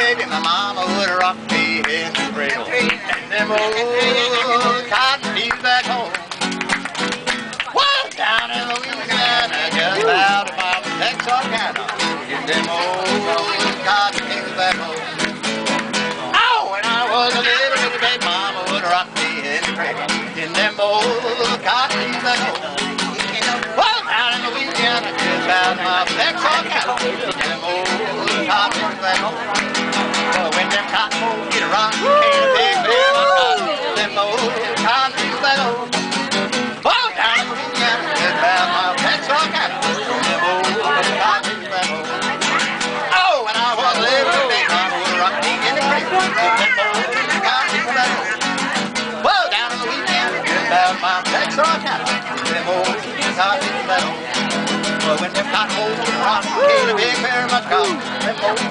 baby, my mama would rock me in the cradle. And them old cotton fields back home. Well, down in Louisiana, just out of Texarkana. Them old cotton fields back home. Oh, when I was a little bitty baby, mama would rock me in the cradle. In them old cotton fields back home. Well, down in Louisiana, just out of Texarkana. Them old cotton fields back home. Well, when them cotton folks get around, ain't a big bear of cotton. Them old cotton fields back home. Well, down in Louisiana, just out of Texarkana. Them old cotton fields back home. Oh, when I was a little baby, mama would rock me in the cradle. Them old cotton fields back home. Well, down in Louisiana, just out of Texarkana. Them old cotton fields back home. Well, when them cotton folks get around, ain't a big bear of cotton. Them old